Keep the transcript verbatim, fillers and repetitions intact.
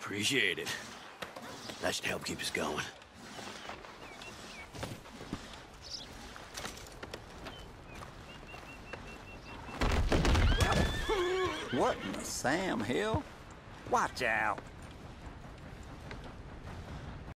Appreciate it. That should help keep us going. What in the Sam Hill? Watch out.